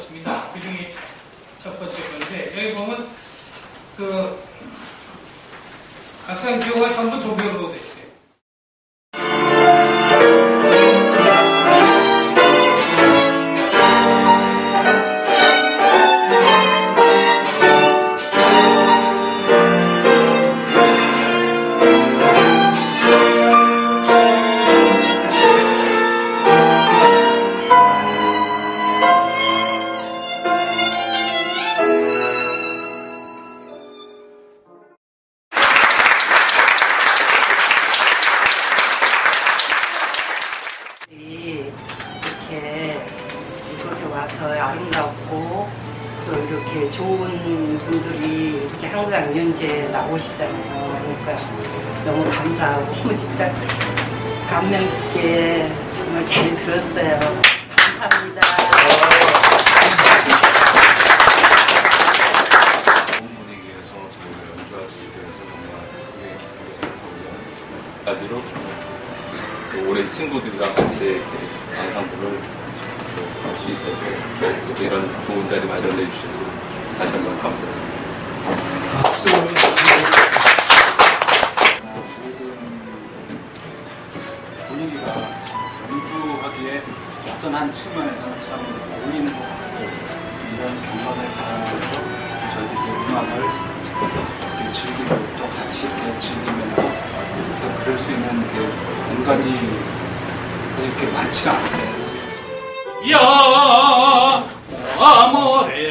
있었습니다. 그 중에 첫 번째 건데, 여기 보면 그 악상 기호가 전부 독일어로 돼 있어요. 이곳에 와서 아름답고 또 이렇게 좋은 분들이 이렇게 항상 연주에 나오시잖아요. 그러니까 너무 감사하고 너무 진짜 감명 깊게 정말 잘 들었어요. 감사합니다. 좋은 분위기에서 저희가 연주할 수 있게 돼서 정말 크게 기쁘게 생각하고요. 라디로 또 올해 친구들이랑 같이 앙상블을 할 수 있어서 또 이런 좋은 자리 마련해 주셔서 다시 한번 감사드립니다. 박수! 모든 분위기가 연주하기에 어떤 한 측면에서는 참 어울리는 것 같고 이런 경험을 바라면서 저희들이 음악을 이렇게 즐기고 또 같이 이렇게 즐기면서 그래서 그럴 수 있는 공간이 이렇게 많지가 않아요. Ya, amore,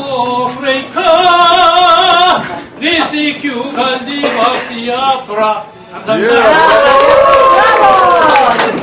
freca, nesse que o caldi vai se apra. 감사합니다.